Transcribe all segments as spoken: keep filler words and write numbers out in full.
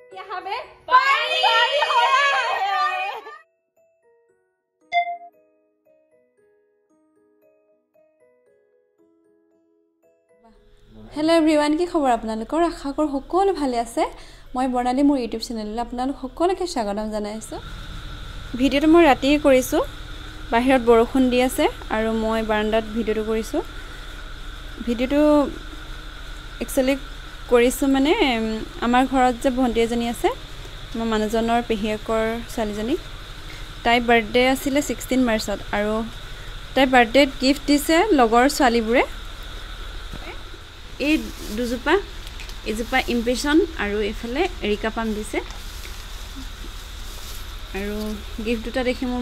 यहाँ पे पानी पानी हो रहा है। हेलो एवरीवन, কি খবৰ আপোনালোকৰ? আশা কৰোঁ সকলো ভালে আছে। মই বৰ্ণালী মোৰ ইউটিউব চেনেললৈ আপোনালোক সকলোকে স্বাগতম জনাইছোঁ। ভিডিঅ'টো মই ৰাতিয়ে কৰিছোঁ, বাহিৰত বৰষুণ দি আছে আৰু মই বাৰান্দাত ভিডিঅ'টো কৰিছোঁ। ভিডিঅ'টো একচুৱেলি কৰিছোঁ মানে আমাৰ ঘৰত যে ভণ্টি এজনী আছে, মোৰ মানুহজনৰ পেহীয়েকৰ ছোৱালীজনী, তাইৰ বাৰ্থডে আছিলে ছিক্সটিন মাৰ্চত আৰু তাইৰ বাৰ্থডেত গিফ্ট দিছে লগৰ ছোৱালীবোৰে। এই দুজোপা, এজোপা ইম্প্ৰেশ্যন আৰু এইফালে এৰিকা পাম দিছে আৰু গিফ্ট দুটা দেখি মোৰ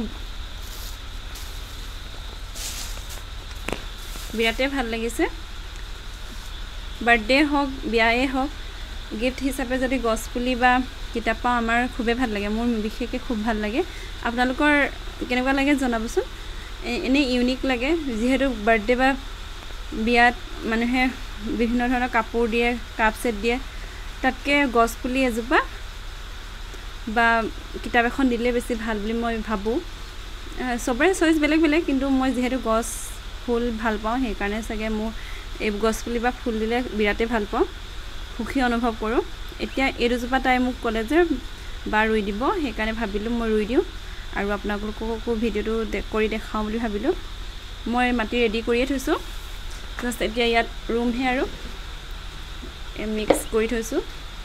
বিৰাটেই ভাল লাগিছে। বাৰ্থডে হওক বিয়ায়ে হওক, গিফ্ট হিচাপে যদি গছপুলি বা কিতাপ পাওঁ আমাৰ খুবেই ভাল লাগে। মোৰ বিশেষকৈ খুব ভাল লাগে। আপোনালোকৰ কেনেকুৱা লাগে জনাবচোন। এনেই ইউনিক লাগে, যিহেতু বাৰ্থডে বা বিয়াত মানুহে বিভিন্ন ধৰণৰ কাপোৰ দিয়ে, কাপ ছেট দিয়ে, তাতকৈ গছপুলি এজোপা বা কিতাপ এখন দিলে বেছি ভাল বুলি মই ভাবোঁ। চবৰে চইচ বেলেগ বেলেগ, কিন্তু মই যিহেতু গছ ফুল ভাল পাওঁ, সেইকাৰণে চাগে মোৰ এই গছপুলি বা ফুল দিলে বিৰাটেই ভাল পাওঁ, সুখী অনুভৱ কৰোঁ। এতিয়া এই দুজোপা তাই মোক ক'লে যে বা ৰুই দিব, সেইকাৰণে ভাবিলোঁ মই ৰুই দিওঁ আৰু আপোনালোককো ভিডিঅ'টো কৰি দেখাওঁ বুলি ভাবিলোঁ। মই মাটি ৰেডি কৰিয়ে থৈছোঁ, জাষ্ট এতিয়া ইয়াত ৰুমহে আৰু মিক্স কৰি থৈছোঁ।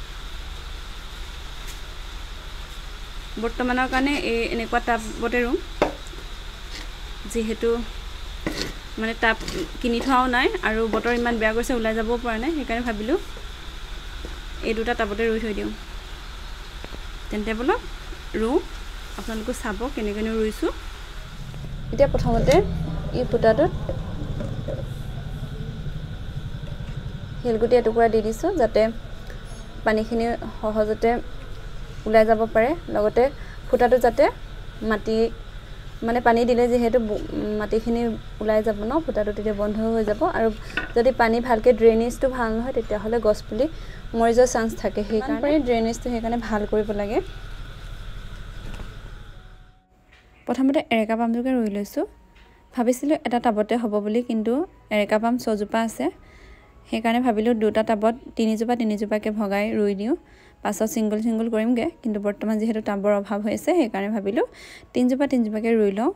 বৰ্তমানৰ কাৰণে এই এনেকুৱা টাবতে ৰুম, যিহেতু মানে টাব কিনি থোৱাও নাই আৰু বতৰ ইমান বেয়া কৰিছে, ওলাই যাবও পৰা নাই, সেইকাৰণে ভাবিলোঁ এই দুটা টাবতে ৰুই থৈ দিওঁ। তেন্তে বলক ৰুওঁ, আপোনালোকে চাব কেনেকৈনো ৰুইছোঁ। এতিয়া প্ৰথমতে এই ফুটাটোত শিলগুটি এটুকুৰা দি দিছোঁ, যাতে পানীখিনি সহজতে ওলাই যাব পাৰে। লগতে ফুটাটো যাতে মাটি মানে পানী দিলে যিহেতু মাটিখিনি ওলাই যাব ন, ফুটাটো তেতিয়া বন্ধ হৈ যাব আৰু যদি পানী ভালকৈ ড্ৰেইনেজটো ভাল নহয় তেতিয়াহ'লে গছপুলি মৰি যোৱাৰ চান্স থাকে। সেইকাৰণে ড্ৰেইনেজটো সেইকাৰণে ভাল কৰিব লাগে। প্ৰথমতে এৰেকা পামটোকে ৰুই লৈছোঁ। ভাবিছিলোঁ এটা টাবতে হ'ব বুলি, কিন্তু এৰেকা পাম ছজোপা আছে, সেইকাৰণে ভাবিলোঁ দুটা টাবত তিনিজোপা তিনিজোপাকৈ ভগাই ৰুই দিওঁ, পাছত ছিংগল ছিংগল কৰিমগৈ। কিন্তু বৰ্তমান যিহেতু টাবৰ অভাৱ হৈছে, সেইকাৰণে ভাবিলোঁ তিনিজোপা তিনিজোপাকৈ ৰুই লওঁ।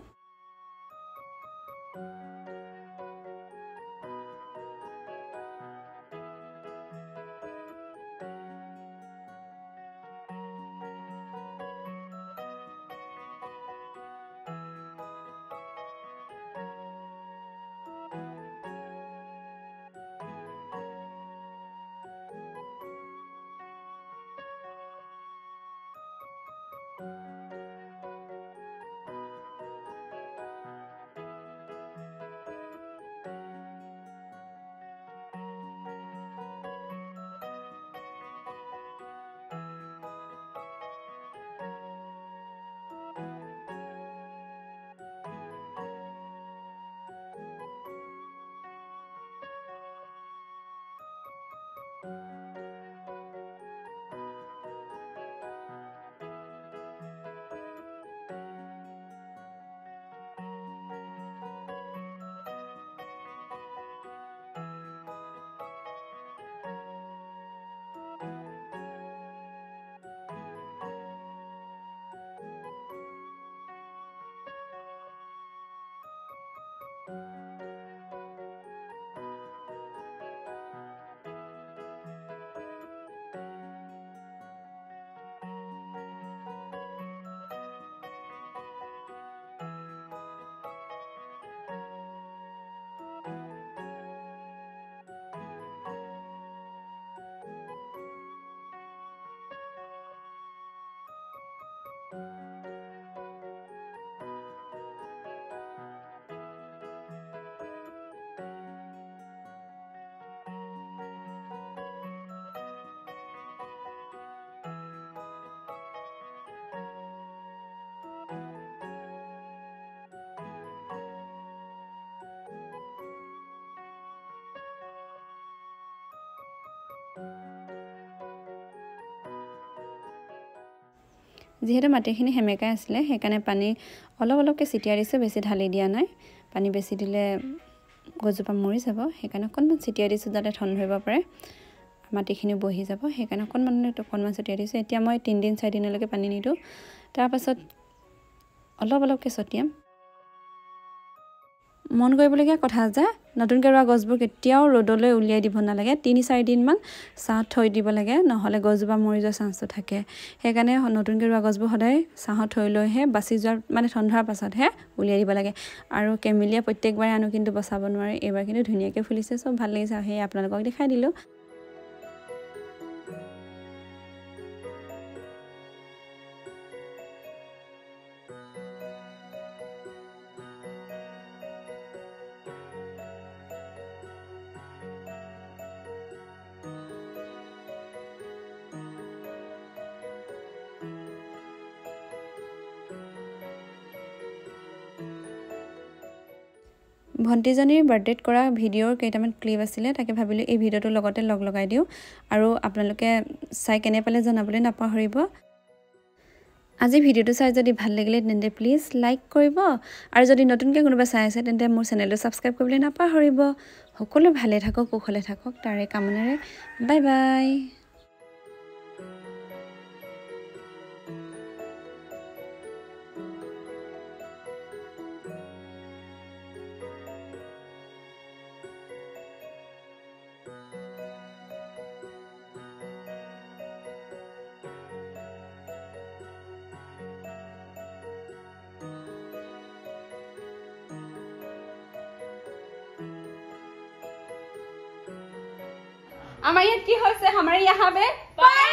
যিহেতু মাটিখিনি সেমেকাই আছিলে সেইকাৰণে পানী অলপ অলপকৈ ছিটিয়াই দিছোঁ, বেছি ঢালি দিয়া নাই। পানী বেছি দিলে গছজোপা মৰি যাব, সেইকাৰণে অকণমান ছিটিয়াই দিছোঁ যাতে ঠন ধৰিব পাৰে, মাটিখিনি বহি যাব। সেইকাৰণে অকণমান অকণমান ছটিয়াই দিছোঁ। এতিয়া মই তিনিদিন চাৰিদিনলৈকে পানী নিদিওঁ, তাৰপাছত অলপ অলপকৈ ছটিয়াম। মন কৰিবলগীয়া কথা যে নতুনকৈ ৰোৱা গছবোৰ কেতিয়াও ৰ'দলৈ উলিয়াই দিব নালাগে, তিনি চাৰিদিনমান ছাঁত থৈ দিব লাগে, নহ'লে গছজোপা মৰি যোৱাৰ চান্সটো থাকে। সেইকাৰণে নতুনকৈ ৰোৱা গছবোৰ সদায় ছাঁত থৈ লৈহে বাচি যোৱাৰ মানে ঠন ধৰাৰ পাছতহে উলিয়াই দিব লাগে। আৰু কেমেলিয়া প্ৰত্যেকবাৰে আনো কিন্তু বচাব নোৱাৰে, এইবাৰ কিন্তু ধুনীয়াকৈ ফুলিছে, চব ভাল লাগিছে। সেই আপোনালোকক দেখাই দিলোঁ। ভণ্টিজনীৰ বাৰ্থডেত কৰা ভিডিঅ'ৰ কেইটামান ক্লিপ আছিলে, তাকে ভাবিলোঁ এই ভিডিঅ'টোৰ লগতে লগ লগাই দিওঁ আৰু আপোনালোকে চাই কেনে পালে জনাবলৈ নাপাহৰিব। আজি ভিডিঅ'টো চাই যদি ভাল লাগিলে তেন্তে প্লিজ লাইক কৰিব, আৰু যদি নতুনকৈ কোনোবা চাই আছে তেন্তে মোৰ চেনেলটো ছাবস্ক্ৰাইব কৰিবলৈ নাপাহৰিব। সকলো ভালে থাকক, কুশলে থাকক, তাৰে কামনাৰে বাই বাই। हमारे यहाँ की होते हमारे यहाँ पे